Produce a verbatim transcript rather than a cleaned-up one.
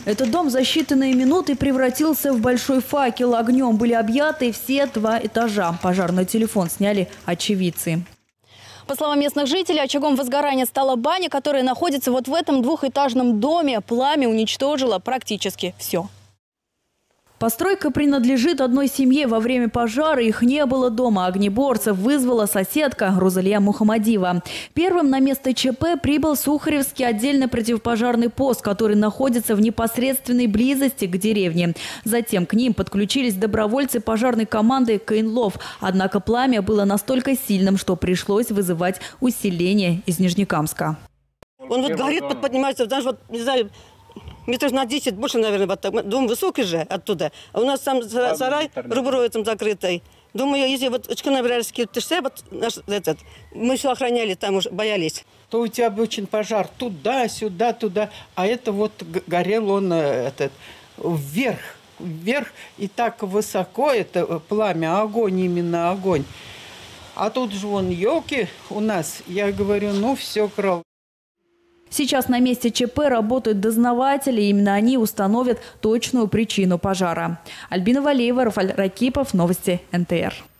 Этот дом за считанные минуты превратился в большой факел. Огнем были объяты все два этажа. Пожарный телефон сняли очевидцы. По словам местных жителей, очагом возгорания стала баня, которая находится вот в этом двухэтажном доме. Пламя уничтожило практически все. Постройка принадлежит одной семье. Во время пожара их не было дома. Огнеборцев вызвала соседка Рузалия Мухамадиева. Первым на место ЧП прибыл Сухаревский отдельный противопожарный пост, который находится в непосредственной близости к деревне. Затем к ним подключились добровольцы пожарной команды «Каинлов». Однако пламя было настолько сильным, что пришлось вызывать усиление из Нижнекамска. Он вот горит, поднимается, даже вот, не знаю, метров на десять, больше, наверное, вот так. Дом высокий же оттуда. А у нас сам сарай руброй этим закрытый. Думаю, если вот очки набирали, вот наш этот, мы все охраняли, там уже боялись. То у тебя очень пожар туда, сюда, туда. А это вот горел он этот, вверх, вверх. И так высоко это пламя, огонь, именно огонь. А тут же вон елки у нас. Я говорю, ну все, кров. Сейчас на месте ЧП работают дознаватели. Именно они установят точную причину пожара. Альбина Валеева, Рафаль Ракипов. Новости эн тэ эр.